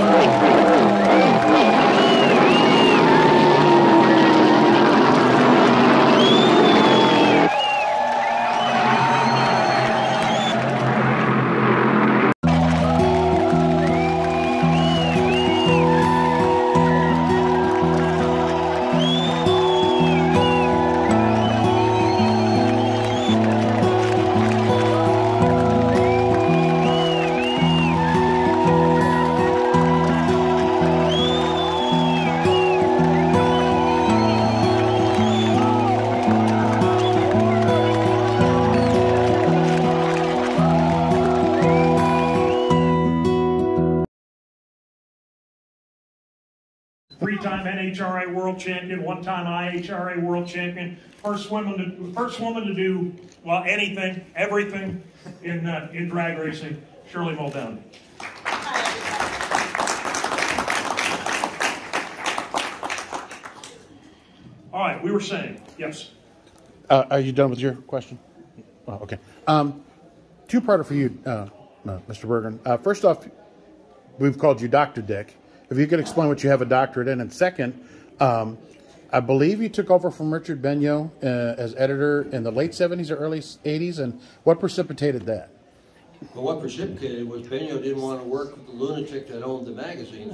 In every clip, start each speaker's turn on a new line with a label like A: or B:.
A: Three-time NHRA world champion, one-time IHRA world champion, first woman to do, well, anything, everything in drag racing, Shirley Muldowney. All right, we were saying, yes.
B: Are you done with your question? Oh, okay. Two-parter for you, Mr. Berggren. First off, we've called you Dr. Dick. If you could explain what you have a doctorate in. And second, I believe you took over from Richard Benyo as editor in the late 70s or early 80s. And what precipitated that?
C: Well, what precipitated was Benyo didn't want to work with the lunatic that owned the magazines.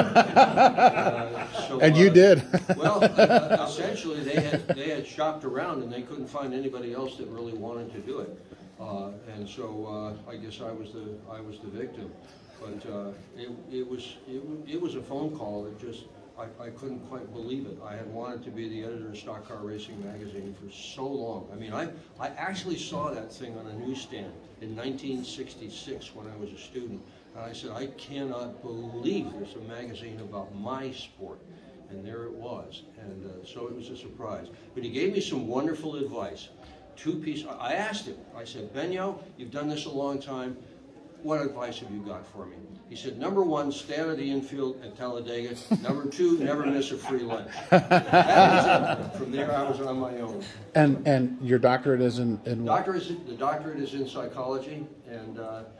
B: And you did.
C: Well, essentially, they had shopped around and they couldn't find anybody else that really wanted to do it. And so I guess I was the victim. But it was a phone call that just I couldn't quite believe it. I had wanted to be the editor of Stock Car Racing magazine for so long. I mean, I actually saw that thing on a newsstand in 1966 when I was a student, and I said, I cannot believe there's a magazine about my sport. And there it was, and so it was a surprise. But he gave me some wonderful advice. I asked him, I said, Benyo, you've done this a long time. What advice have you got for me? He said, number one, stay out of the infield at Talladega. Number two, never miss a free lunch. From there, I was on my own.
B: And your doctorate is in
C: the doctorate is in psychology, and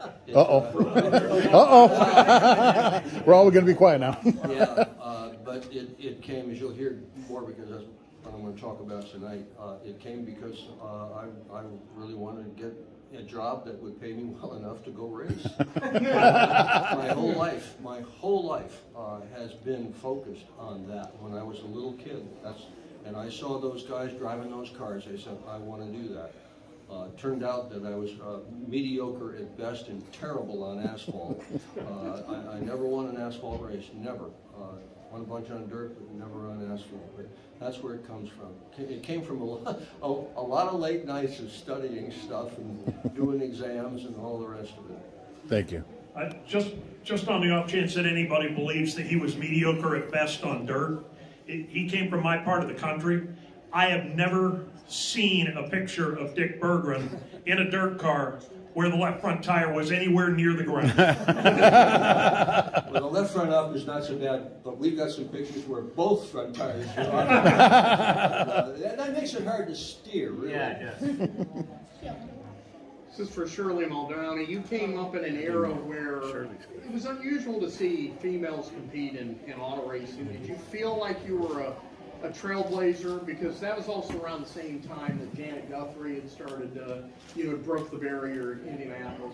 B: we're all going to be quiet now.
C: Yeah, but it came, as you'll hear more, because that's what I'm going to talk about tonight. It came because I really wanted to get a job that would pay me well enough to go race. My whole life has been focused on that. When I was a little kid, and I saw those guys driving those cars, I said, I want to do that. Turned out that I was mediocre at best and terrible on asphalt. I never won an asphalt race, never. Won a bunch on dirt, but never on asphalt. But that's where it comes from. It came from a lot of late nights of studying stuff and doing exams and all the rest of it.
B: Thank you.
A: Just on the off chance that anybody believes that he was mediocre at best on dirt, he came from my part of the country. I have never seen a picture of Dick Berggren in a dirt car where the left front tire was anywhere near the ground.
C: Well, the left front up is not so bad, but we've got some pictures where both front tires are on. That makes it hard to steer, really.
D: Yeah. This is for Shirley Muldowney. You came up in an era where it was unusual to see females compete in auto racing. Did you feel like you were a trailblazer? Because that was also around the same time that Janet Guthrie had started, broke the barrier in Indianapolis.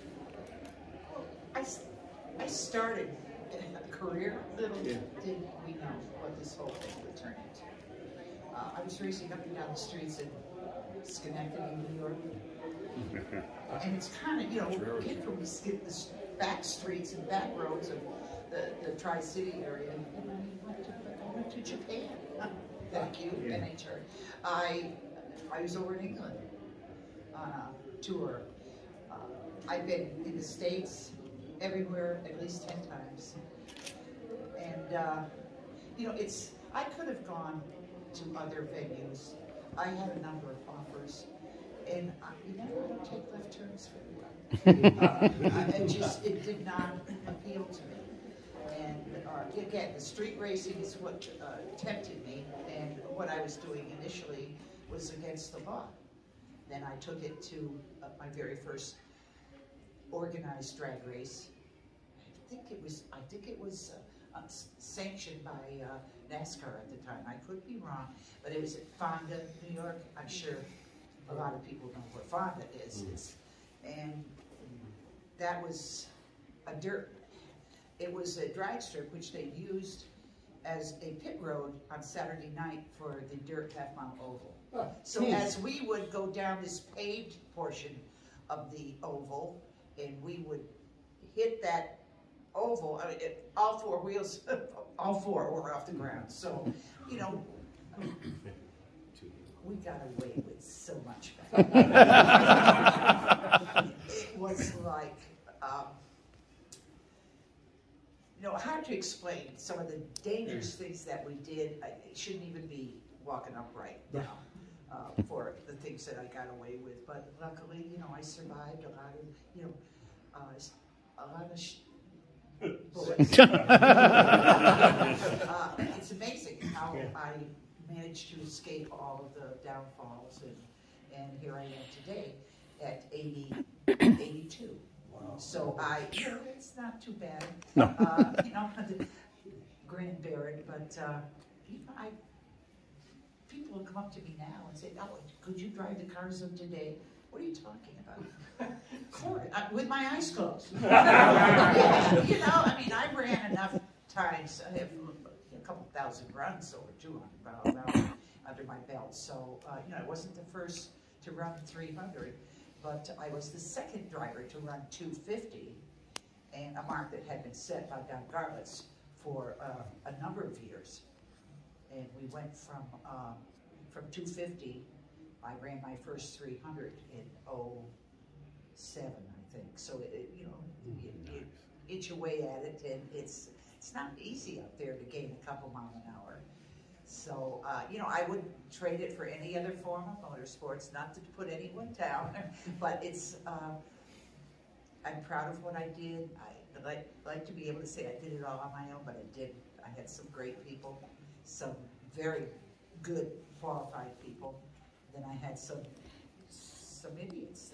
E: I started a career. Little did we know what this whole thing would turn into. I was racing up and down the streets in Schenectady, New York. And it's kind of, a kid from the back streets and back roads of the Tri-City area. And I went to Japan. Thank you, NHR. I was over in England on a tour. I've been in the States, everywhere, at least 10 times. And, I could have gone to other venues. I had a number of offers. And you never had to take left turns very well. It did not appeal to me. And again, the street racing is what tempted me, and what I was doing initially was against the law. Then I took it to my very first organized drag race. think it was sanctioned by NASCAR at the time. I could be wrong, but it was at Fonda, New York. I'm sure a lot of people know where Fonda is. And that was a dirt. It was a drag strip which they used as a pit road on Saturday night for the dirt half-mile oval. So as we would go down this paved portion of the oval, and we would hit that oval, I mean, all four wheels, all four were off the ground. So, you know, we got away with so much. It was like, you know, hard to explain some of the dangerous things that we did. I shouldn't even be walking upright now for the things that I got away with. But luckily, you know, I survived a lot of, you know, a lot of bullets. It's amazing how I managed to escape all of the downfalls, and here I am today at 82. Wow. So you know, it's not too bad.
B: No.
E: You know, grin and bear it, but you know, people will come up to me now and say, "Oh, could you drive the cars of today?" What are you talking about? With my eyes closed. Yeah, you know, I mean, I ran enough times. I have a couple thousand runs, over 200 miles under my belt. So, you know, I wasn't the first to run 300, but I was the second driver to run 250, and a mark that had been set by Don Garlitz for a number of years. And we went from 250. I ran my first 300 in 07, I think. So, you know, you inch away at it, and it's not easy up there to gain a couple miles an hour. So, you know, I wouldn't trade it for any other form of motorsports, not to put anyone down, but it's, I'm proud of what I did. I like to be able to say I did it all on my own, but I didn't. I had some great people, some very good, qualified people. Then I had some idiots.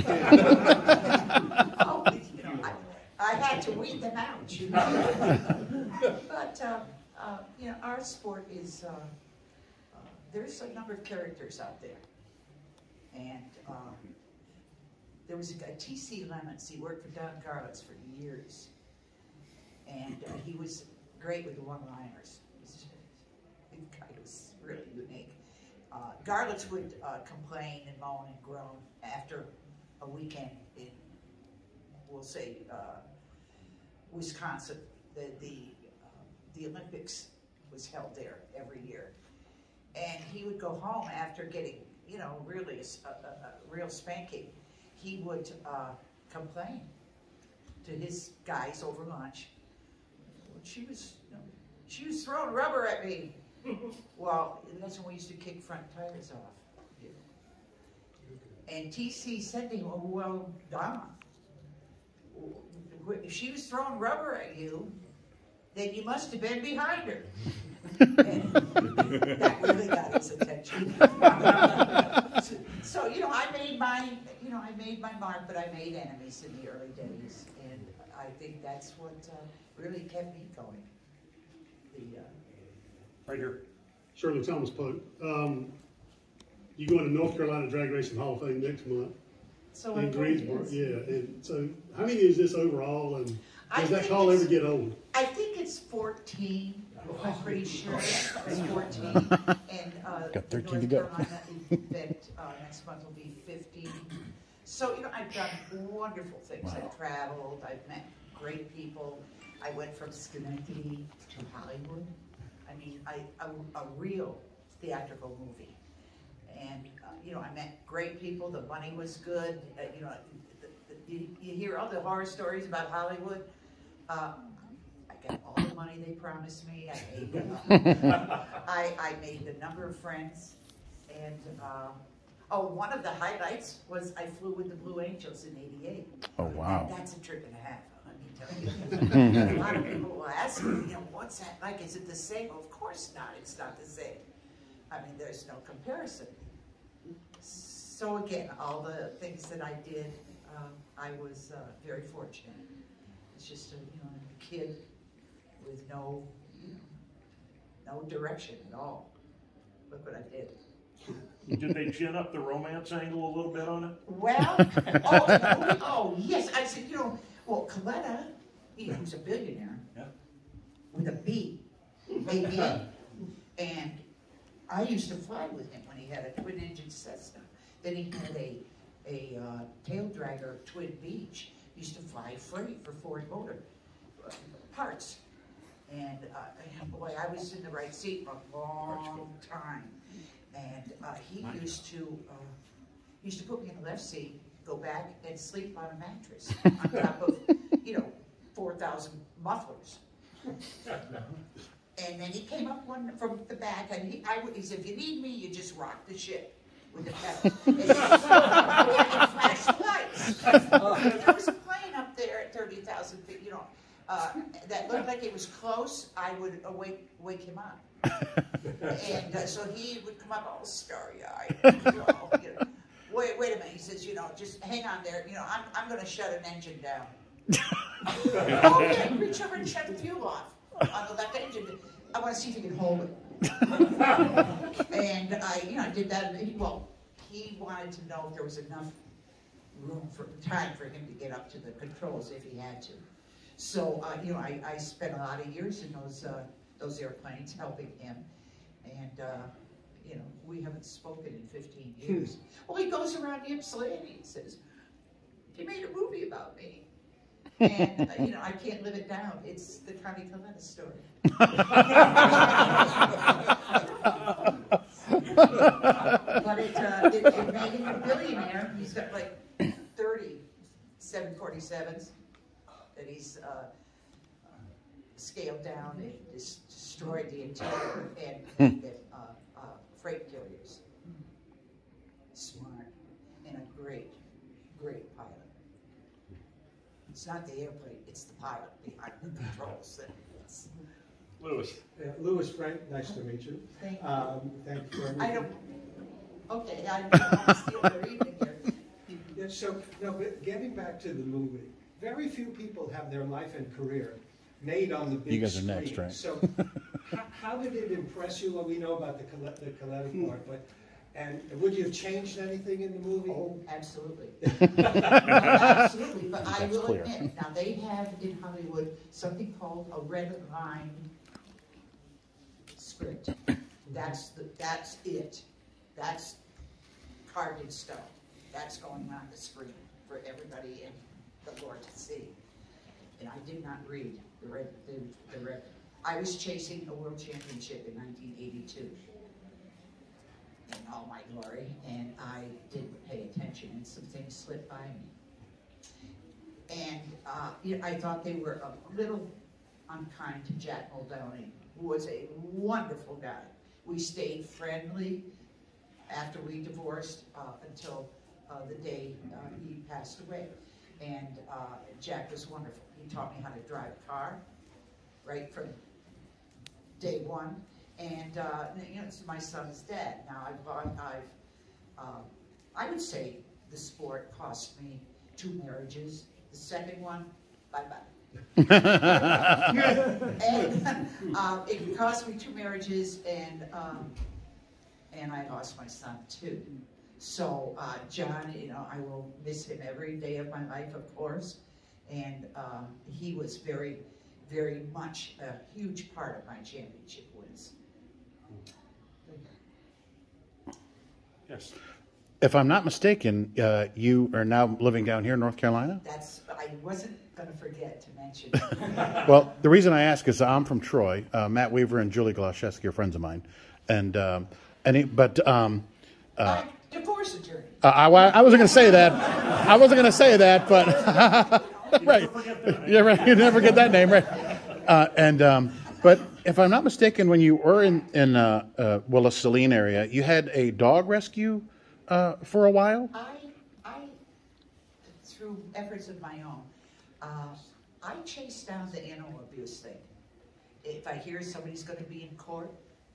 E: Oh, you know, I had to weed them out, you know. But, you know, our sport is, there's a number of characters out there. And there was a T.C. Lemons. He worked for Don Garlitz for years. And he was great with the one-liners. The guy was really unique. Garlitz would complain and moan and groan after a weekend in, we'll say, Wisconsin. The Olympics was held there every year. And he would go home after getting, you know, really a real spanking. He would complain to his guys over lunch. She was throwing rubber at me. Well, that's when we used to kick front tires off. And TC said to him, "Oh, well, Don, if she was throwing rubber at you, then you must have been behind her." And that really got his attention. So, you know, I made my mark, but I made enemies in the early days, and I think that's what really kept me going.
A: Right here.
F: Shirley Thomas Pope. You going to North Carolina Drag Racing Hall of Fame next month
E: So
F: in Greensboro. Yeah. And so, how many is this overall? And does that call ever get old?
E: I think it's 14. I'm pretty sure it's 14. And
B: Got 13
E: North
B: to go.
E: Carolina event next month will be 15. So, you know, I've done wonderful things.
B: Wow.
E: I've traveled. I've met great people. I went from Schenectady to Hollywood. I mean, a real theatrical movie. And, you know, I met great people. The money was good. You know, you hear all the horror stories about Hollywood. I got all the money they promised me. I made a number of friends. And, one of the highlights was I flew with the Blue Angels in '88.
B: Oh, wow.
E: And that's a trip and a half. A lot of people will ask me, you know, what's that like? Is it the same? Well, of course not. It's not the same. I mean, there's no comparison. So again, all the things that I did, I was very fortunate. was just a, a kid with no, no direction at all. Look what I did.
A: Did they gin up the romance angle a little bit on it?
E: Well, oh yes, I said, well, Coletta, who's a billionaire, with a B, maybe, and I used to fly with him when he had a twin-engine Cessna. Then he had a tail dragger Twin Beach. He used to fly freight for Ford Motor parts. And boy, I was in the right seat for a long time. And he used to put me in the left seat, go back and sleep on a mattress on top of 4,000 mufflers. And then he came up one from the back, and he said, "If you need me, you just rock the ship with the pedal." And flash the lights. There was a plane up there at 30,000 feet, that looked like it was close. I would wake him up. And so he would come up all starry-eyed. Wait a minute. He says, just hang on there. I'm going to shut an engine down. Okay, reach over and shut the fuel off on the left engine. I want to see if you can hold it. And I did that. He wanted to know if there was enough time for him to get up to the controls if he had to. So, I spent a lot of years in those airplanes helping him. And, we haven't spoken in 15 years. Well, he goes around Ypsilanti and says, "He made a movie about me." And, I can't live it down. It's the Connie Coletta story. But it made him a billionaire. He's got like 30 747s that he's scaled down and destroyed the interior and freight carriers. Smart and a great pilot. It's not the airplane, it's the pilot behind the controls.
A: Louis.
G: Louis Frank, nice to meet you.
E: Thank you.
G: Thank you.
E: Okay, I don't want to steal their evening here.
G: Yeah, but getting back to the movie, very few people have their life and career made on the big screen.
B: You guys are next, right?
G: So how did it impress you? Well, we know about the Coletta part, and would you have changed anything in the movie?
E: Oh, absolutely. Absolutely, but I will
B: clear.
E: admit, now they have in Hollywood something called a red line script. That's it. That's carved in stone. That's going on the screen for everybody in the Lord to see. And I did not read the red. I was chasing a world championship in 1982 in all my glory, and I didn't pay attention, and some things slipped by me. And I thought they were a little unkind to Jack Muldowney, who was a wonderful guy. We stayed friendly after we divorced until the day he passed away. And Jack was wonderful. He taught me how to drive a car, right from day one. And it's my son's dad. Now I would say the sport cost me 2 marriages. The second one, bye-bye. And it cost me 2 marriages, and I lost my son too. So John, I will miss him every day of my life, of course. And he was very, very much a huge part of my championship wins.
A: Yes.
B: If I'm not mistaken, you are now living down here in North Carolina?
E: I wasn't going to forget to mention.
B: Well, the reason I ask is I'm from Troy. Matt Weaver and Julie Goloszewski are friends of mine.
E: Divorce attorney.
B: I wasn't going to say that. I wasn't going to say that, but right. Yeah, right. You never get that name, right? But if I'm not mistaken, when you were in Willis Saline area, you had a dog rescue for a while.
E: I through efforts of my own, I chase down the animal abuse thing. If I hear somebody's going to be in court,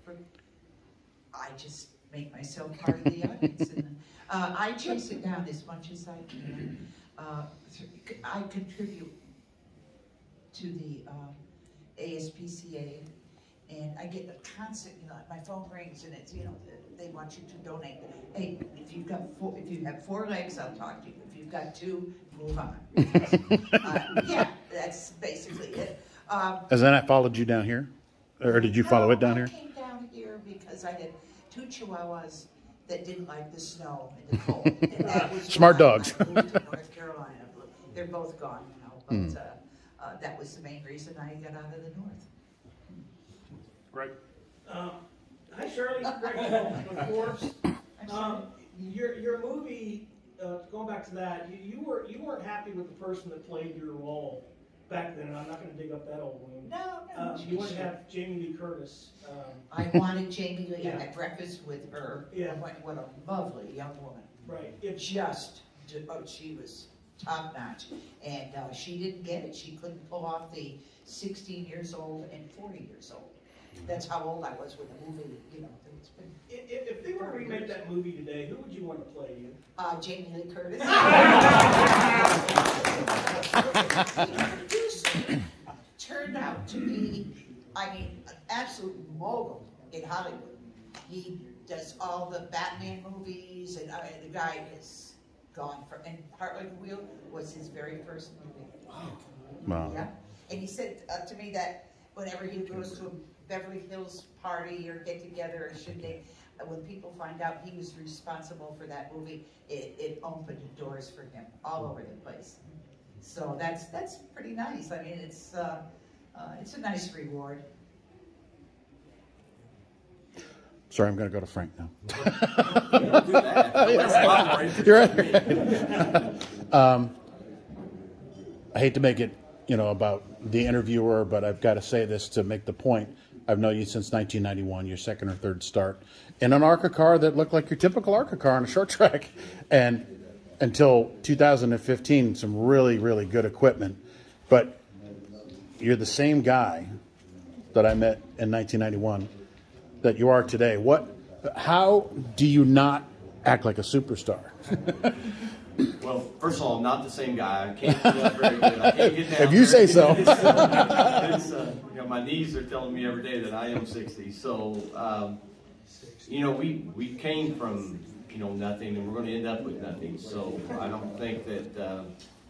E: I just make myself part of the audience. And, I chase it down as much as I can. I contribute to the ASPCA, and I get a constant, my phone rings and it's, they want you to donate. Hey, if you have 4 legs, I'll talk to you. If you've got 2, move on. Yeah, that's basically it.
B: Has that followed you down here? Or did you follow it down here?
E: I came down here because I had 2 Chihuahuas that didn't like the snow and the cold. And that was
B: Smart dogs.
E: I moved to North Carolina. They're both gone now, but that was the main reason I got out of the north.
A: Right.
H: Hi, Shirley. Greg Forbes. Your movie, going back to that, you weren't happy with the person that played your role back then. I'm not going to dig up that old wound.
E: No.
H: You wanted to have Jamie Lee Curtis.
E: I wanted Jamie Lee.
H: Yeah.
E: I had breakfast with her.
H: Yeah.
E: What a lovely young woman.
H: Right.
E: She was top notch, and she didn't get it. She couldn't pull off the 16 years old and 40 years old. That's how old I was when the movie, it's been.
H: If they were to remake that movie today, who would you want to play you?
E: Jamie Lee Curtis. Turned out to be, an absolute mogul in Hollywood. He does all the Batman movies, and the guy is gone for. And Heartland Wheel was his very first movie.
B: Wow.
E: Yeah, and he said to me that whenever he goes to a Beverly Hills party or get together or should they, when people find out he was responsible for that movie, it opened doors for him all over the place. So that's pretty nice. I mean, it's a nice reward.
B: Sorry, I'm going to go to Frank now.
I: Don't do that.
B: You're right. I hate to make it, about the interviewer, but I've got to say this to make the point. I've known you since 1991, your second or third start, in an ARCA car that looked like your typical ARCA car on a short track, and until 2015, some really, really good equipment. But you're the same guy that I met in 1991 that you are today. How do you not act like a superstar?
I: Well, first of all, I'm not the same guy. I can't do that very good. I can't get down.
B: If you say so.
I: My knees are telling me every day that I am 60. So, we came from, nothing, and we're going to end up with nothing. So I don't think that,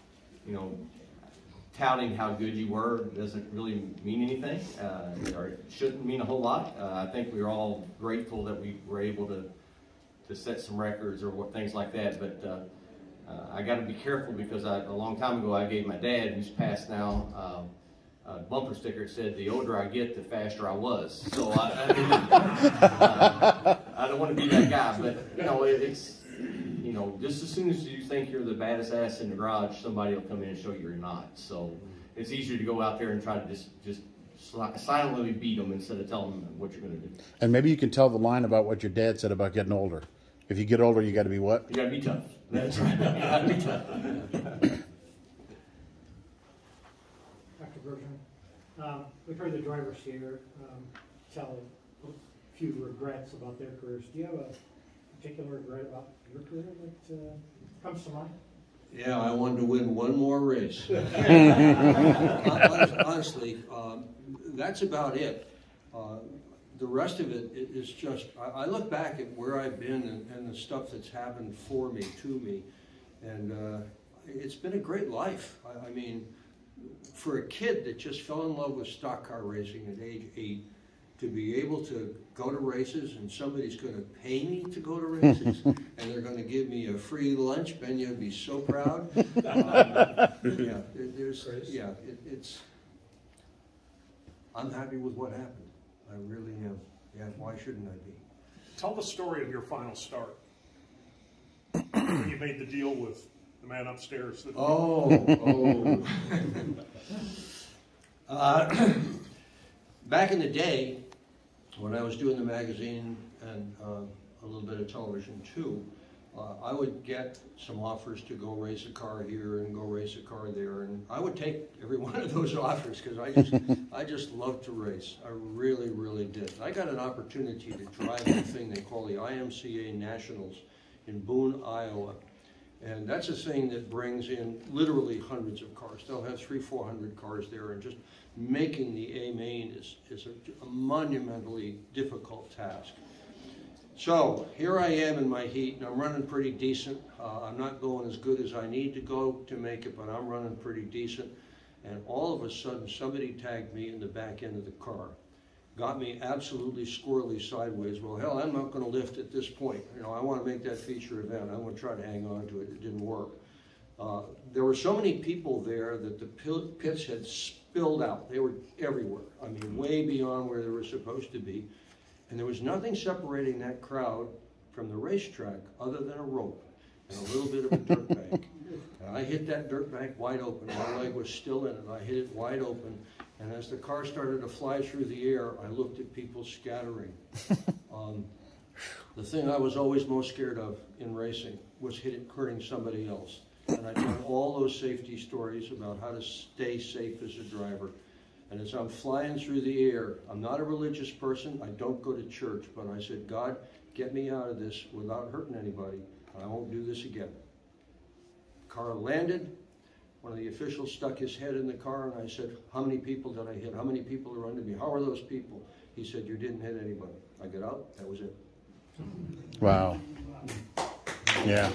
I: touting how good you were doesn't really mean anything, or it shouldn't mean a whole lot. I think we're all grateful that we were able to set some records or things like that. But I got to be careful because a long time ago I gave my dad, who's passed now, a bumper sticker that said, "The older I get, the faster I was." So I don't want to be that guy, but it's just as soon as you think you're the baddest ass in the garage, somebody will come in and show you you're not. So it's easier to go out there and try to just silently beat them instead of telling them what you're going to do.
B: And maybe you can tell the line about what your dad said about getting older. If you get older, you got to be what?
I: You got to be tough. That's right. You got to be tough.
G: Dr. Bergeron, we've heard the drivers here tell a few regrets about their careers. Do you have a particular regret about your career that comes to mind?
C: Yeah, I wanted to win one more race. Honestly, that's about it. The rest of it is just, I look back at where I've been and the stuff that's happened for me, to me, and it's been a great life. I mean, for a kid that just fell in love with stock car racing at age 8, to be able to go to races and somebody's going to pay me to go to races and they're going to give me a free lunch, Ben, you'd be so proud. I'm happy with what happened. I really am. Yeah, why shouldn't I be?
A: Tell the story of your final start. When you made the deal with the man upstairs.
C: Back in the day, when I was doing the magazine and a little bit of television too, I would get some offers to go race a car here and go race a car there, and I would take every one of those offers because I just loved to race. I really, really did. I got an opportunity to drive the thing they call the IMCA Nationals in Boone, Iowa, And that's a thing that brings in literally hundreds of cars. They'll have 300-400 cars there, and just making the A main is a monumentally difficult task. So here I am in my heat, and I'm running pretty decent. I'm not going as good as I need to go to make it, but I'm running pretty decent. And all of a sudden, somebody tagged me in the back end of the car. Got me absolutely squirrely sideways. Well, hell, I'm not going to lift at this point. You know, I want to make that feature event. I want to try to hang on to it. It didn't work. There were so many people there that the pits had spilled out. They were everywhere. I mean, way beyond where they were supposed to be. And there was nothing separating that crowd from the racetrack other than a rope and a little bit of a dirt bank. And I hit that dirt bank wide open. My leg was still in it. I hit it wide open. And as the car started to fly through the air, I looked at people scattering. The thing I was always most scared of in racing was hurting somebody else. And I told all those safety stories about how to stay safe as a driver. And as I'm flying through the air, I'm not a religious person, I don't go to church, but I said, God, get me out of this without hurting anybody, and I won't do this again. The car landed, one of the officials stuck his head in the car, and I said, how many people did I hit? How many people are under me? How are those people? He said, you didn't hit anybody. I got out, that was it.
B: Wow. Yeah.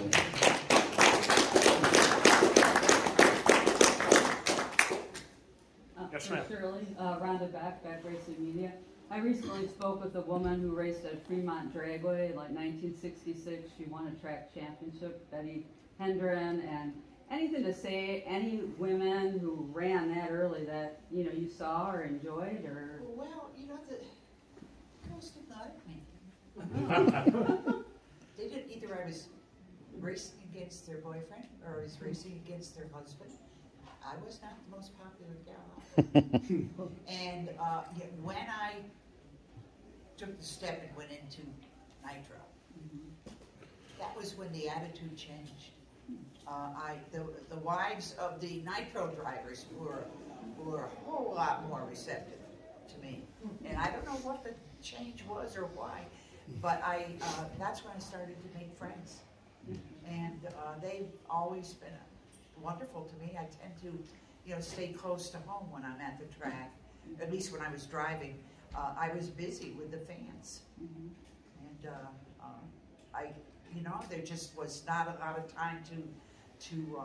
A: Yes, ma'am.
J: Shirley, Rhonda Beck, Beck Racing Media. I recently spoke with a woman who raced at Fremont Dragway, like 1966. She won a track championship, Betty Hendren, and anything to say, any women who ran that early that, you know, you saw or enjoyed, or?
E: Well, you know, the girls did not like me. They did, either I was racing against their boyfriend or I was racing against their husband. I was not the most popular gal. And when I took the step and went into Nitro, that was when the attitude changed. The wives of the Nitro drivers were a whole lot more receptive to me. And I don't know what the change was or why, but that's when I started to make friends. And they've always been wonderful to me. I tend to, you know, stay close to home when I'm at the track. At least when I was driving, I was busy with the fans, and you know, there just was not a lot of time to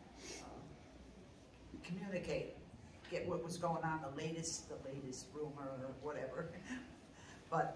E: communicate, get what was going on, the latest rumor or whatever. But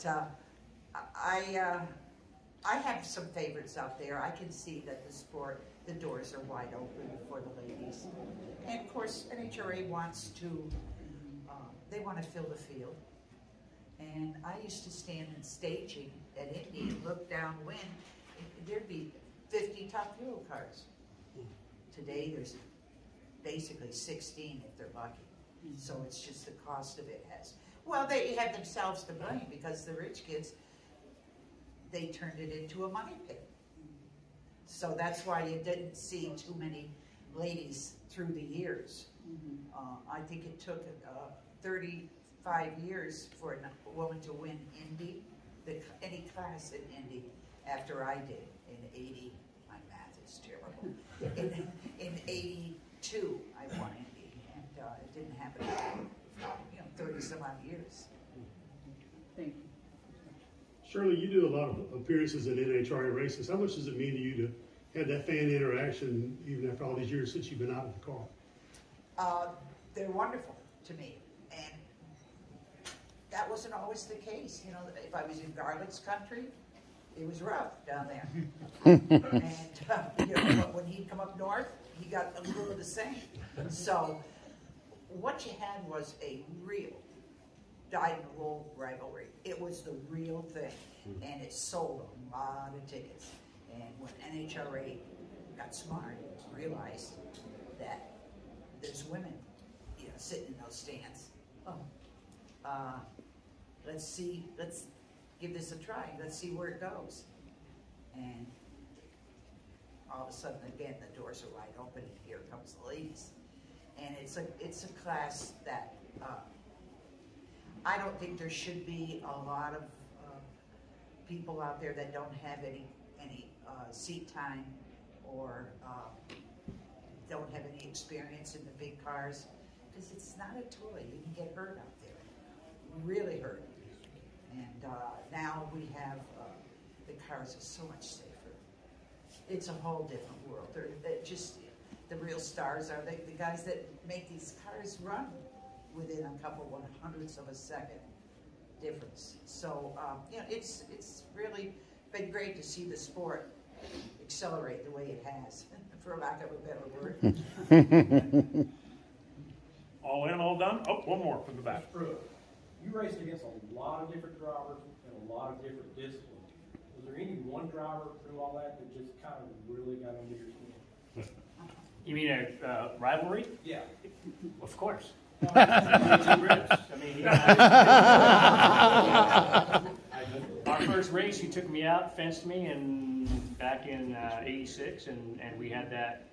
E: I have some favorites out there. I can see that the sport, the doors are wide open for the ladies. And of course, NHRA wants to, they want to fill the field. And I used to stand in staging at Indy and look downwind. There'd be 50 Top Fuel cars. Today, there's basically 16 if they're lucky. So it's just the cost of it has. Well, they have themselves to blame because the rich kids, they turned it into a money pit. So that's why you didn't see too many ladies through the years. I think it took 35 years for a woman to win Indy, any class in Indy, after I did in 80. My math is terrible. In 82, I won Indy, and it didn't happen for 30 some odd years.
J: Thank you.
F: Shirley, you do a lot of appearances in NHRA races. How much does it mean to you to have that fan interaction even after all these years since you've been out of the car?
E: They're wonderful to me, and that wasn't always the case. You know, if I was in Garlick's country, it was rough down there. And you know, but when he'd come up north, he got a little of the same. So what you had was a real dyed-in-the-wool rivalry. It was the real thing, and it sold a lot of tickets. And when NHRA got smart, realized that there's women, you know, sitting in those stands. Let's give this a try. Let's see where it goes. And all of a sudden, again, the doors are wide open, and here comes the ladies. And it's a class that I don't think there should be a lot of people out there that don't have any seat time or don't have any experience in the big cars, because it's not a toy. You can get hurt out there, really hurt. And now we have, the cars are so much safer. It's a whole different world. They're just, the real stars are the guys that make these cars run within a couple 100ths of a second difference. So, you know, it's really been great to see the sport accelerate the way it has, for lack of a better word.
A: All in, all done? Oh, one more from the back.
H: You raced against a lot of different drivers and a lot of different disciplines. Was there any one driver through all that just kind of really got under your skin?
K: You mean a rivalry?
H: Yeah.
K: Of course. Our first race, he took me out, fenced me, and back in '86, and we had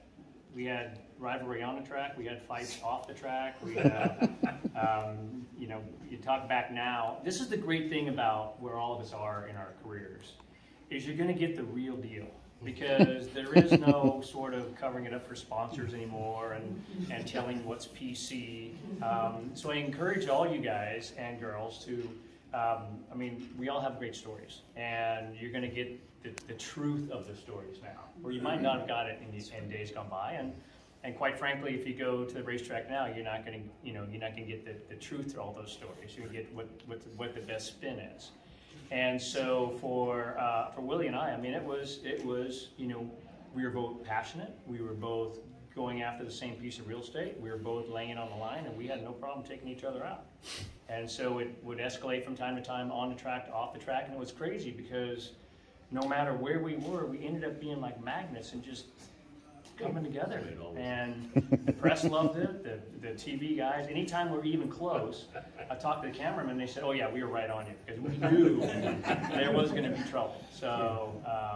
K: rivalry on the track. We had fights off the track. We had, you know, you talk back now. This is the great thing about where all of us are in our careers, is you're going to get the real deal. Because there is no sort of covering it up for sponsors anymore and telling what's PC. So I encourage all you guys and girls to, I mean, we all have great stories, and you're going to get the truth of the stories now, where you might not have got it in days gone by. And quite frankly, if you go to the racetrack now, you're not going to, you know, you're not going to get the truth to all those stories. You're going to get what the best spin is. And so for Willie and I mean, it was, you know, we were both passionate. We were both going after the same piece of real estate. We were both laying it on the line, and we had no problem taking each other out. And so it would escalate from time to time on the track to off the track, and it was crazy because no matter where we were, we ended up being like magnets and just coming together. And the press loved it, the TV guys. Anytime we were even close, I talked to the cameraman, and they said, "Oh yeah, we were right on you," because we knew there was going to be trouble. So,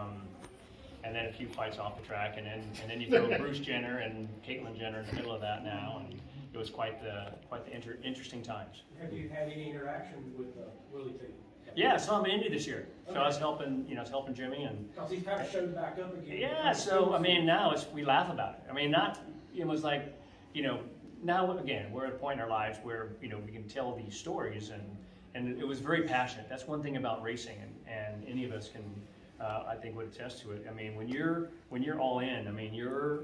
K: and then a few fights off the track, and then you throw Bruce Jenner and Caitlyn Jenner in the middle of that now, and it was quite the interesting times.
H: Have you had any interaction with Willie too?
K: Yeah, I saw him in Indy this year. So I was helping, you know, Jimmy, and
H: because he's kind of showed back up again.
K: Yeah, so I mean, now we laugh about it. I mean, it was like, you know, now again we're at a point in our lives where, you know, we can tell these stories, and it was very passionate. That's one thing about racing, and any of us can, I think, would attest to it. I mean, when you're all in, I mean, your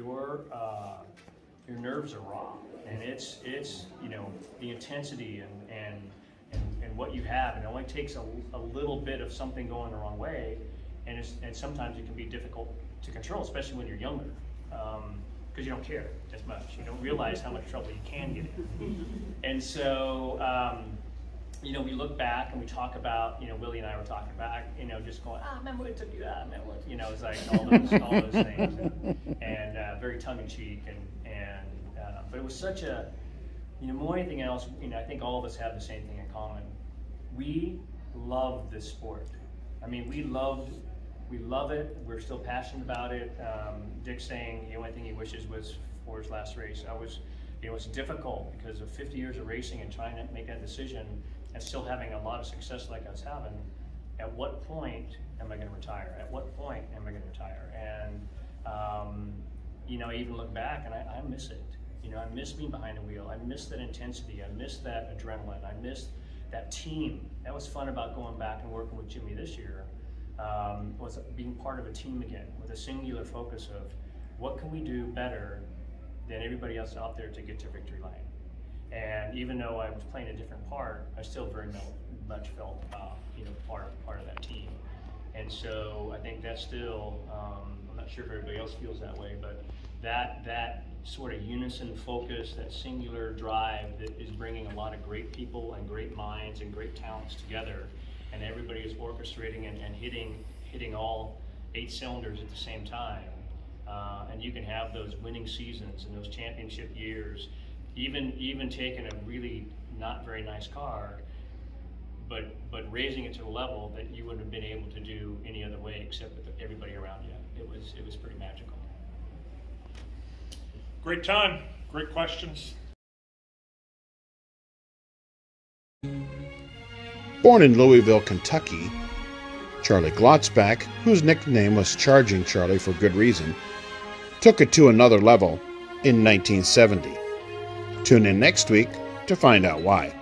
K: nerves are raw, and it's you know, the intensity and what you have, and it only takes a little bit of something going the wrong way, and sometimes it can be difficult to control, especially when you're younger, because you don't care as much. You don't realize how much trouble you can get in. And so, you know, we look back and we talk about, you know, Willie and I were talking back, you know, just going, remember when it took you out, remember what, you know, it's like all those things, and very tongue-in-cheek, but it was such a, you know, more than anything else, you know, I think all of us have the same thing in common. We love this sport. I mean, we love it. We're still passionate about it. Dick's saying the only thing he wishes was for his last race. You know, it's difficult because of 50 years of racing and trying to make that decision and still having a lot of success like I was having. At what point am I going to retire? At what point am I going to retire? And, you know, I even look back and I miss it. You know, I miss being behind the wheel. I miss that intensity. I miss that adrenaline. I miss that team. That was fun about going back and working with Jimmy this year, was being part of a team again with a singular focus of what can we do better than everybody else out there to get to victory lane. And even though I was playing a different part, I still very much felt, you know, part of that team. And so I think that's still, I'm not sure if everybody else feels that way, but that sort of unison focus, that singular drive that is bringing a lot of great people and great minds and great talents together, and everybody is orchestrating and hitting all 8 cylinders at the same time. And you can have those winning seasons and those championship years, even taking a really not very nice car, but raising it to the level that you wouldn't have been able to do any other way except with everybody around you. It was pretty magical.
A: Great time, great questions.
B: Born in Louisville, Kentucky, Charlie Glotzback, whose nickname was Charging Charlie for good reason, took it to another level in 1970. Tune in next week to find out why.